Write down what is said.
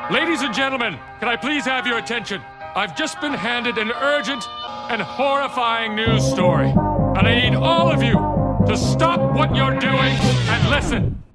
Ladies and gentlemen, can I please have your attention? I've just been handed an urgent and horrifying news story. And I need all of you to stop what you're doing and listen.